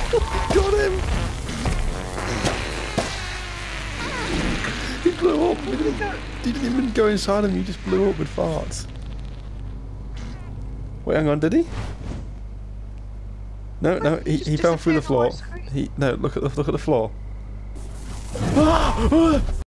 Got him! He blew up. He didn't even go inside him, he just blew up with farts. Wait, hang on, did he? No, he fell through the floor. No, look at the floor.